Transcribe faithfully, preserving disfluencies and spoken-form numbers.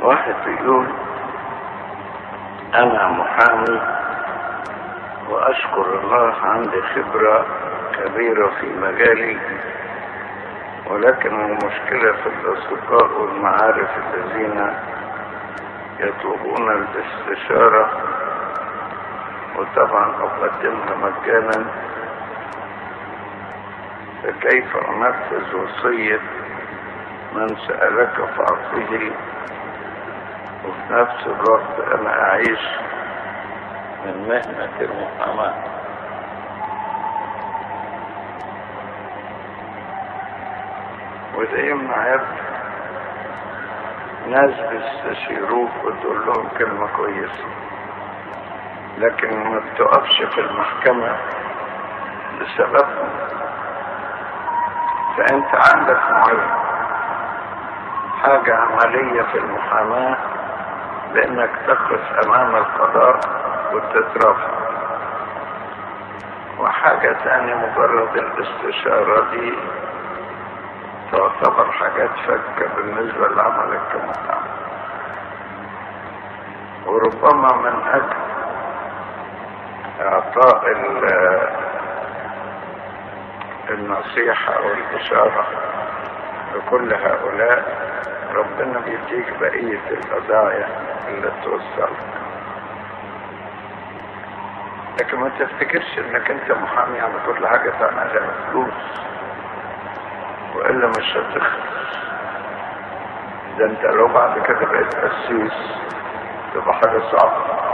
واحد بيقول: انا محامي واشكر الله عندي خبرة كبيرة في مجالي، ولكن المشكلة في الاصدقاء والمعارف الذين يطلبون الاستشارة، وطبعا اقدمها مجانا، فكيف انفذ وصية من سألك فاعطيه وفي نفس الوقت انا اعيش من مهنة المحاماة؟ وده يمنع يبقى ناس بيستشيروك وتقول لهم كلمة كويسة، لكن ما بتقفش في المحكمة بسببهم. فانت عندك معين حاجة عملية في المحاماة بانك تقف امام القضاء وتترافع، وحاجة تانية مجرد الاستشارة دي تعتبر حاجات فكة بالنسبة لعملك كمحامي. وربما من اجل اعطاء النصيحة او الاشارة لكل هؤلاء ربنا بيديك بقية القضايا اللي توصلك، لكن ما تفتكرش انك انت محامي على كل حاجة تعملها فلوس، وإلا مش هتخلص. ده انت لو بعد كده بقيت قسيس تبقى حاجة صعبة.